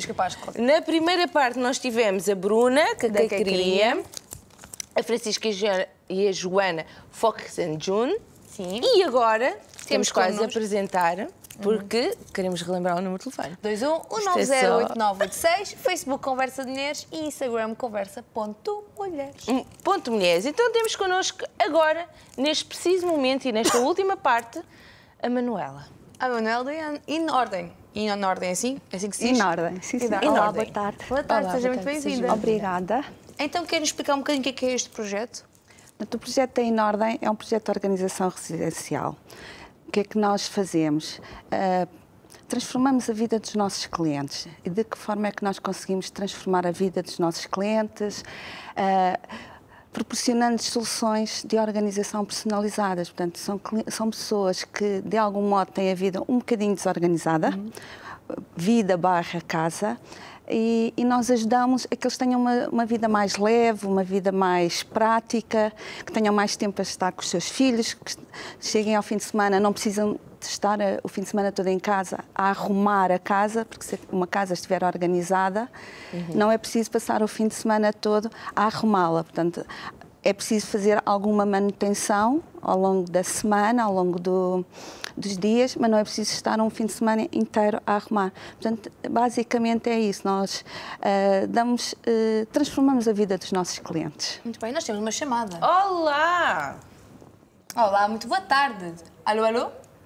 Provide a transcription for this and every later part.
És capaz, Cláudia. Na primeira parte nós tivemos a Bruna, que queria, a Francisca e a Joana, Fox and June. Sim. E agora temos quase a connosco. apresentar, porque queremos relembrar o número de telefone. 21-190-8986, Facebook Conversa de Mulheres e Instagram Conversa.mulheres. Ponto Mulheres. Então temos connosco agora, neste preciso momento e nesta última parte, a Manuela. A Manuela em ordem. Em ordem, é assim? É assim que se diz? Em ordem, sim, sim. Olá, Boa tarde. Boa tarde, Olá, seja boa muito tarde, bem-vinda. Obrigada. Então, quer-nos explicar um bocadinho o que é este projeto? O projeto Em Ordem é um projeto de organização residencial. O que é que nós fazemos? Transformamos a vida dos nossos clientes. E de que forma é que nós conseguimos transformar a vida dos nossos clientes? Proporcionando soluções de organização personalizadas. Portanto, são pessoas que, de algum modo, têm a vida um bocadinho desorganizada, vida / casa, e nós ajudamos a que eles tenham uma vida mais leve, uma vida mais prática, que tenham mais tempo a estar com os seus filhos, que cheguem ao fim de semana, não precisam de estar o fim de semana todo em casa a arrumar a casa, porque se uma casa estiver organizada, não é preciso passar o fim de semana todo a arrumá-la. Portanto, é preciso fazer alguma manutenção ao longo da semana, ao longo dos dias, mas não é preciso estar um fim de semana inteiro a arrumar. Portanto, basicamente é isso. Nós transformamos a vida dos nossos clientes. Muito bem, nós temos uma chamada. Olá! Olá, muito boa tarde. Alô, alô?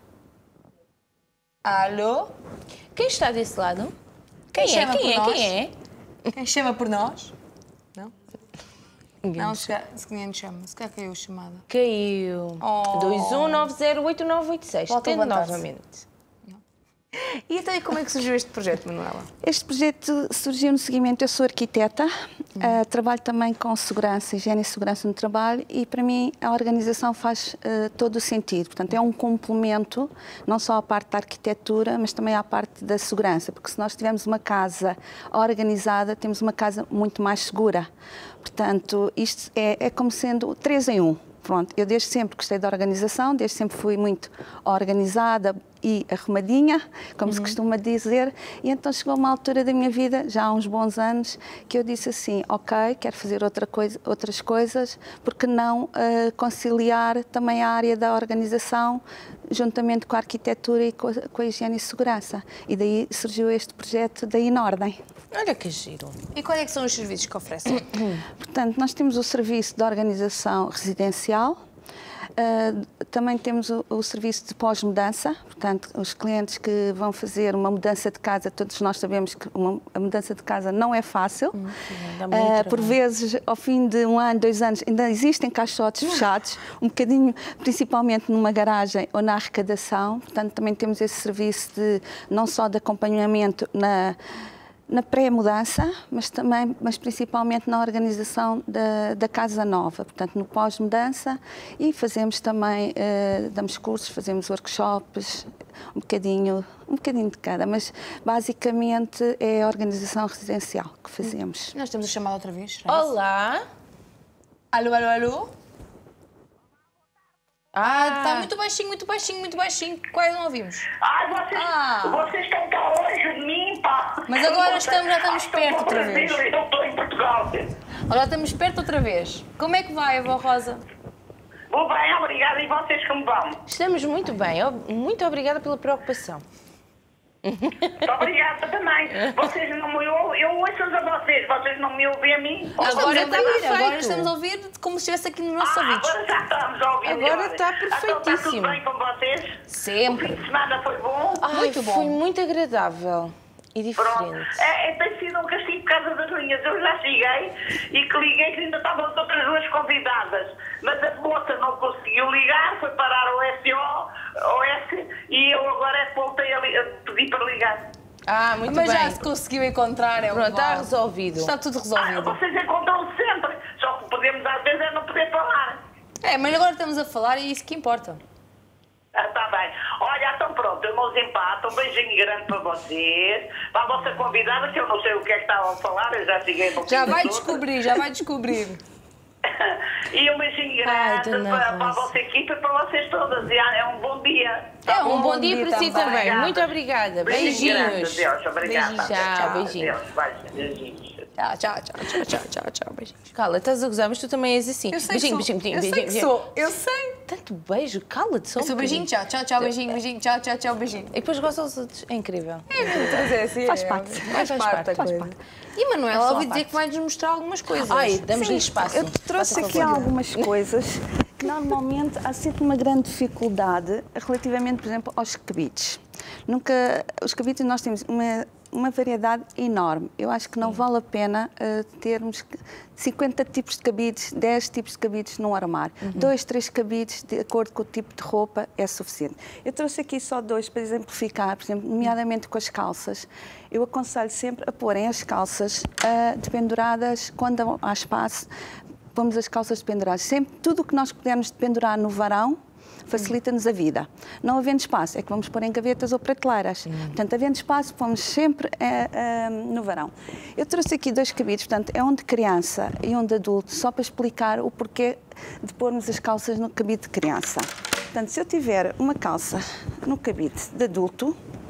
Alô? Quem está desse lado? Quem é? Quem chama por nós? Não? Ninguém Não, nos chama. se ninguém nos chama. Se calhar caiu a chamada. Caiu. Oh. 21908986. Volta a Tente levantar-se. novamente. E então, como é que surgiu este projeto, Manuela? Este projeto surgiu no seguimento. Eu sou arquiteta, trabalho também com segurança, higiene e segurança no trabalho, e para mim a organização faz todo o sentido. Portanto, é um complemento, não só à parte da arquitetura, mas também à parte da segurança, porque se nós tivermos uma casa organizada, temos uma casa muito mais segura. Portanto, isto é como sendo 3 em 1. Pronto, eu desde sempre gostei da organização, desde sempre fui muito organizada e arrumadinha, como se costuma dizer, e então chegou uma altura da minha vida, já há uns bons anos, que eu disse assim, ok, quero fazer outras coisas, porque não conciliar também a área da organização, juntamente com a arquitetura e com a higiene e segurança. E daí surgiu este projeto da Em Ordem. Olha que giro. E quais é que são os serviços que oferecem? Portanto, nós temos o serviço de organização residencial, também temos o serviço de pós-mudança, portanto, os clientes que vão fazer uma mudança de casa, todos nós sabemos que a mudança de casa não é fácil. Por vezes, ao fim de 1 ano, 2 anos, ainda existem caixotes fechados, um bocadinho, principalmente numa garagem ou na arrecadação. Portanto, também temos esse serviço não só de acompanhamento na pré-mudança, mas principalmente na organização da casa nova, portanto no pós-mudança, e fazemos também, damos cursos, fazemos workshops, um bocadinho de cada, mas basicamente é a organização residencial que fazemos. Nós temos a chamada outra vez. Olá! Alô, alô, alô? Está Ah, muito baixinho, muito baixinho, muito baixinho. Quase não ouvimos. Vocês estão cá longe de mim, pá. Mas agora já estamos perto outra vez. Eu estou em Portugal. Olha, estamos perto outra vez. Como é que vai, avó Rosa? Vou bem, obrigada. E vocês como vão? estamos muito bem. Muito obrigada pela preocupação. Muito obrigada também. Vocês não me ouvem, eu ouço-os a vocês não me ouvem a mim. Agora está está perfeito. agora estamos a ouvir como se estivesse aqui nos nossos ouvidos. Agora já estamos a ouvir. Agora está Então está perfeitíssimo. tudo bem com vocês? O Sempre. fim de semana foi bom? Muito bom. Foi muito agradável e Pronto. diferente. Tem sido um castigo por causa das linhas. Eu já cheguei e que liguei que ainda estavam as outras 2 convidadas. Mas a moça não conseguiu ligar, foi parar o SOS e eu agora voltei a pedir para ligar. Muito Mas bem. já se conseguiu encontrar, é o Pronto, que está vale. resolvido. Está tudo resolvido. Vocês encontram-se sempre. Só que podemos às vezes não poder falar. Mas agora estamos a falar e é isso que importa. Está bem. Olha, então pronto, irmãos empatam. Um beijinho grande para vocês. Para a vossa convidada, que eu não sei o que é que estavam a falar, eu já cheguei no Já fim vai de tudo. descobrir, já vai descobrir. E um beijinho Ai, grande dona para a Rosa. vossa equipa e para vocês todas. E é um bom dia. É um bom dia para si também. Obrigada. Muito obrigada. Beijinho grande, Beijinhos. Deus, obrigada. Beijinhos. Tchau, beijinhos. Deus, vai, beijinhos. Tchau, beijinhos. Cala, estás a gozar, mas tu também és assim. Eu sei que Beijinho, sou. beijinho, Eu sei beijinho, que beijinho. sou. Eu sei. Tanto beijo, cala-te só Eu sou beijinho, tchau, beijinho, beijinho, tchau, beijinho. E depois gosta aos outros. É incrível. Faz parte. Faz parte. E Manuela, só ouvi a dizer que vai-nos mostrar algumas coisas. Ai, damos-lhe espaço. Eu trouxe Faça aqui favor. algumas coisas que normalmente há sempre uma grande dificuldade relativamente, por exemplo, aos cabides. Os cabides nós temos uma variedade enorme. Eu acho que não vale a pena termos 50 tipos de cabides, 10 tipos de cabides num armário. 2, 3 cabides, de acordo com o tipo de roupa, é suficiente. Eu trouxe aqui só 2 para exemplificar, por exemplo, nomeadamente com as calças. Eu aconselho sempre a porem as calças dependuradas quando há espaço. Pomos as calças dependuradas. Sempre tudo o que nós pudermos dependurar no varão facilita-nos a vida. Não havendo espaço, é que vamos pôr em gavetas ou prateleiras. Portanto, havendo espaço, pomos sempre no varão. Eu trouxe aqui 2 cabides, portanto, é um de criança e um de adulto, só para explicar o porquê de pormos as calças no cabide de criança. Portanto, se eu tiver uma calça no cabide de adulto,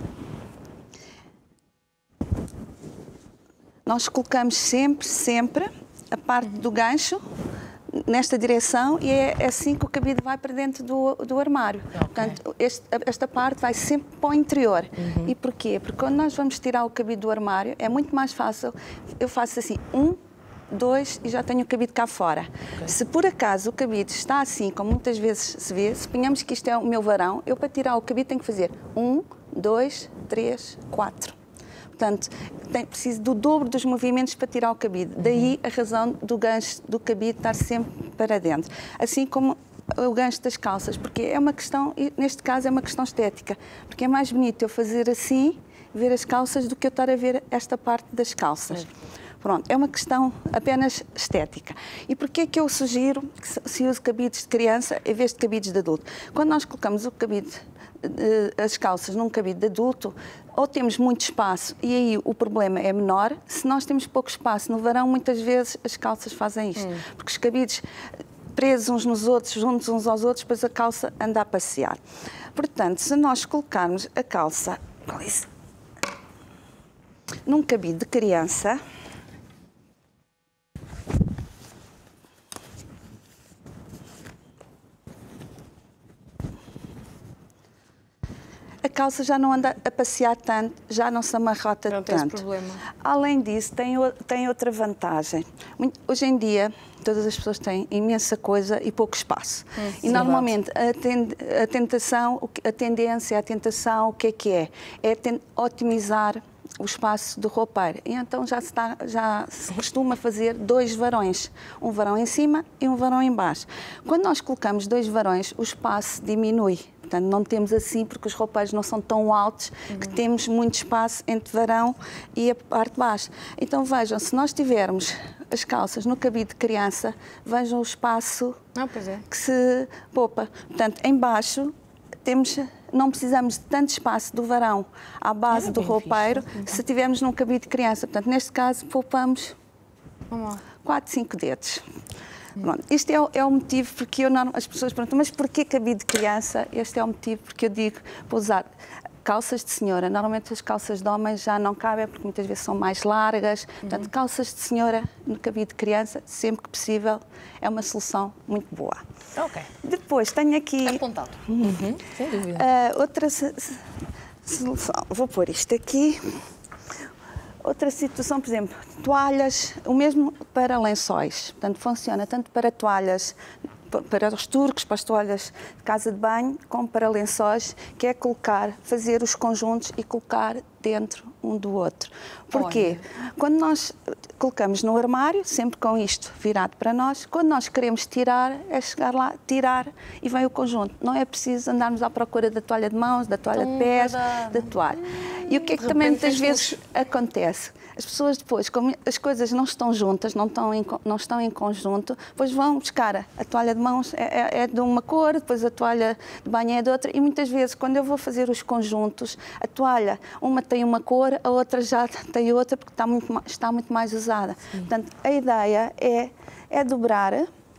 nós colocamos sempre a parte do gancho nesta direção e é assim que o cabide vai para dentro do armário. Okay. Portanto, esta parte vai sempre para o interior. E porquê? Porque quando nós vamos tirar o cabide do armário, é muito mais fácil. Eu faço assim, 1, 2 e já tenho o cabide cá fora. Okay. Se por acaso o cabide está assim, como muitas vezes se vê, suponhamos que isto é o meu varão, eu para tirar o cabide tenho que fazer 1, 2, 3, 4. Portanto, preciso do dobro dos movimentos para tirar o cabide. Daí a razão do gancho do cabide estar sempre para dentro. Assim como o gancho das calças, porque é uma questão, neste caso é uma questão estética, porque é mais bonito eu fazer assim, ver as calças, do que eu estar a ver esta parte das calças. Pronto, é uma questão apenas estética. E porquê é que eu sugiro que se use cabides de criança em vez de cabides de adulto? Quando nós colocamos o cabide, as calças num cabide de adulto, ou temos muito espaço e aí o problema é menor. Se nós temos pouco espaço no varão, muitas vezes as calças fazem isto. Porque os cabides presos uns nos outros, juntos uns aos outros, depois a calça anda a passear. Portanto, se nós colocarmos a calça num cabide de criança, a calça já não anda a passear tanto, já não se amarrota não tanto. tem esse problema. Além disso, tem outra vantagem. Hoje em dia, todas as pessoas têm imensa coisa e pouco espaço. E normalmente a tentação, a tendência, a tentação, o que é? É otimizar o espaço do roupeiro. E então já se costuma fazer 2 varões, um varão em cima e um varão em baixo. Quando nós colocamos 2 varões, o espaço diminui. Portanto, não temos assim, porque os roupeiros não são tão altos, que temos muito espaço entre varão e a parte de baixo. Então vejam, se nós tivermos as calças no cabide de criança, vejam o espaço que se poupa. Portanto, em baixo não precisamos de tanto espaço do varão à base do roupeiro, se tivermos num cabide de criança. Portanto, neste caso, poupamos 4, 5 dedos. Pronto, este é o motivo porque as pessoas perguntam, mas porquê cabide de criança? Este é o motivo porque eu digo para usar calças de senhora. Normalmente as calças de homens já não cabem porque muitas vezes são mais largas. Portanto, calças de senhora no cabide de criança, sempre que possível, é uma solução muito boa. Ok. Depois tenho aqui apontado. Sem dúvida. Outra solução. Vou pôr isto aqui. Outra situação, por exemplo, toalhas, o mesmo para lençóis. Portanto, funciona tanto para toalhas, para os turcos, para as toalhas de casa de banho, como para lençóis, que é fazer os conjuntos e colocar dentro um do outro. Porquê? Quando nós colocamos no armário, sempre com isto virado para nós, quando nós queremos tirar, é chegar lá, tirar e vem o conjunto. Não é preciso andarmos à procura da toalha de mãos, da toalha de pés, da toalha. E o que é que também muitas vezes acontece? As pessoas depois, como as coisas não estão juntas, não estão em conjunto, depois vão buscar a toalha de mãos é de uma cor, depois a toalha de banho é de outra, e muitas vezes quando eu vou fazer os conjuntos, a toalha, uma tem uma cor, a outra já tem outra porque está muito mais usada. Portanto, a ideia é dobrar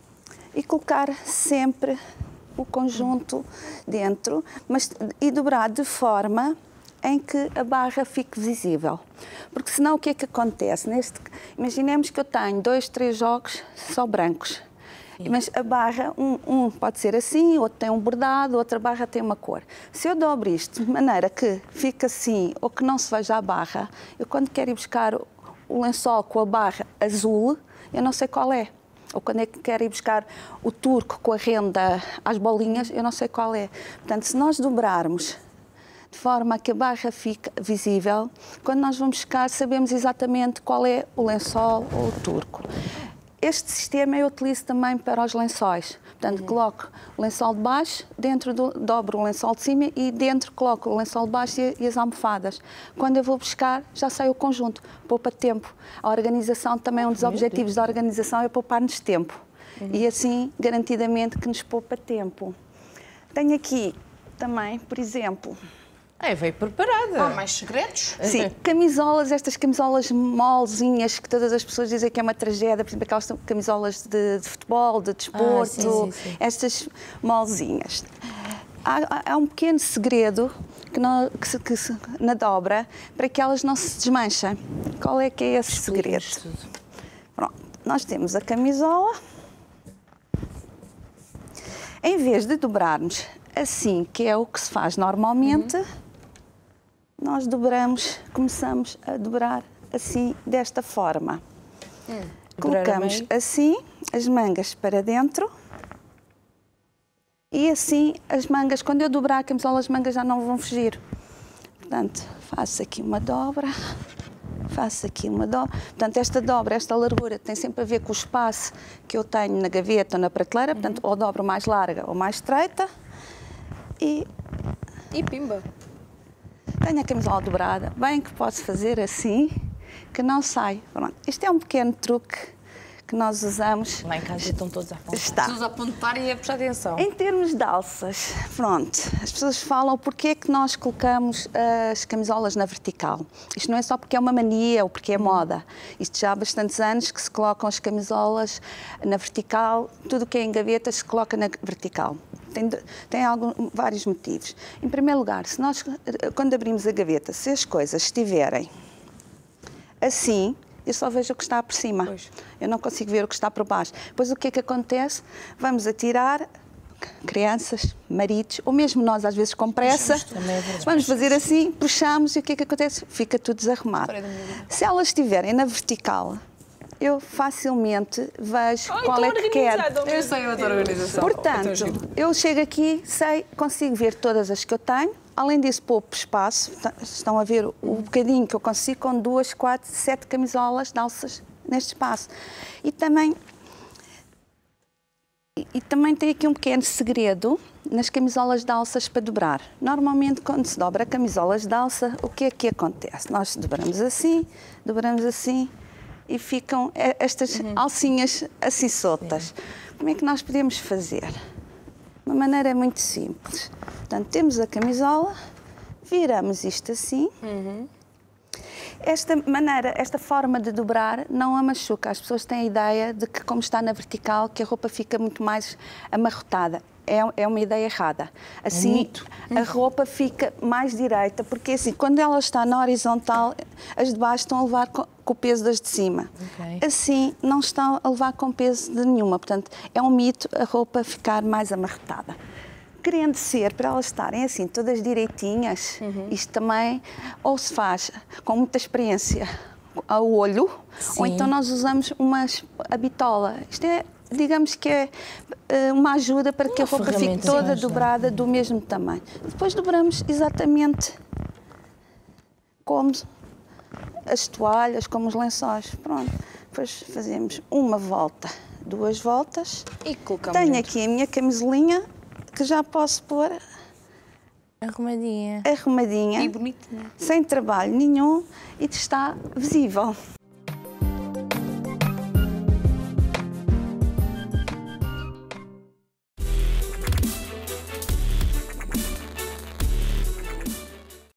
e colocar sempre o conjunto dentro, e dobrar de forma em que a barra fique visível. Porque senão o que é que acontece? Imaginemos que eu tenho 2, 3 jogos só brancos. Mas a barra, um pode ser assim, outro tem um bordado, outra barra tem uma cor. Se eu dobro isto de maneira que fica assim ou que não se veja a barra, eu quando quero ir buscar o lençol com a barra azul, eu não sei qual é. Ou quando é que quero ir buscar o turco com a renda às bolinhas, eu não sei qual é. Portanto, se nós dobrarmos de forma a que a barra fique visível, quando nós vamos buscar, sabemos exatamente qual é o lençol ou o turco. Este sistema eu utilizo também para os lençóis. Portanto, coloco o lençol de baixo, dobro o lençol de cima e dentro coloco o lençol de baixo e as almofadas. Quando eu vou buscar, já sai o conjunto. Poupa tempo. A organização também, um dos objetivos da organização é poupar-nos tempo. E assim, garantidamente, que nos poupa tempo. Tenho aqui também, por exemplo... veio preparada. Há mais segredos? Sim, camisolas, estas camisolas molzinhas que todas as pessoas dizem que é uma tragédia, por exemplo, aquelas camisolas de futebol, de desporto, sim. estas molzinhas. Há um pequeno segredo na dobra para que elas não se desmanchem. Qual é que é esse segredo? Pronto, nós temos a camisola. Em vez de dobrarmos assim, que é o que se faz normalmente, nós começamos a dobrar assim, desta forma. Colocamos assim as mangas para dentro e assim as mangas, quando eu dobrar a camisola, as mangas já não vão fugir. Portanto, faço aqui uma dobra, faço aqui uma dobra. Portanto, esta dobra, esta largura, tem sempre a ver com o espaço que eu tenho na gaveta ou na prateleira. Portanto, ou dobro mais larga ou mais estreita. E pimba! Tenho a camisola dobrada, bem que posso fazer assim, que não sai. Pronto. Isto é um pequeno truque que nós usamos. Lá em casa estão todos a apontar. Preciso apontar e a prestar atenção. Em termos de alças, pronto, as pessoas falam porque é que nós colocamos as camisolas na vertical. Isto não é só porque é uma mania ou porque é moda. Isto já há bastantes anos que se colocam as camisolas na vertical, tudo o que é em gavetas se coloca na vertical. Tem vários motivos. Em primeiro lugar, quando abrimos a gaveta, se as coisas estiverem assim, eu só vejo o que está por cima. Pois. Eu não consigo ver o que está por baixo. Depois o que é que acontece? Vamos atirar crianças, maridos, ou mesmo nós às vezes com pressa, vamos fazer assim, puxamos e o que é que acontece? Fica tudo desarrumado. Se elas estiverem na vertical, eu facilmente vejo qual é que quero. Eu sei outra organização. Portanto, eu chego aqui, consigo ver todas as que eu tenho. Além disso, pouco espaço. Estão a ver o bocadinho que eu consigo com 2, 4, 7 camisolas de alças neste espaço. E também tem aqui um pequeno segredo nas camisolas de alças para dobrar. Normalmente, quando se dobra camisolas de alça, o que é que acontece? Nós dobramos assim e ficam estas alcinhas assim soltas. Como é que nós podemos fazer? De uma maneira muito simples. Portanto, temos a camisola, viramos isto assim. Esta forma de dobrar não a machuca. As pessoas têm a ideia de que, como está na vertical, que a roupa fica muito mais amarrotada. É uma ideia errada. Assim, a roupa fica mais direita, porque assim, quando ela está na horizontal, as de baixo estão a levar com o peso das de cima. Assim, não estão a levar com peso de nenhuma. Portanto, é um mito a roupa ficar mais amarrotada. Querendo ser, para elas estarem assim, todas direitinhas, isto também ou se faz com muita experiência ao olho, ou então nós usamos a bitola. Isto é, digamos que é uma ajuda para que a roupa fique toda dobrada do mesmo tamanho. Depois dobramos exatamente como as toalhas, como os lençóis. Pronto. Depois fazemos uma volta, 2 voltas. E colocamos Tenho aqui a minha camisolinha, que já posso pôr arrumadinha. E bonitinha. Sem trabalho nenhum e está visível.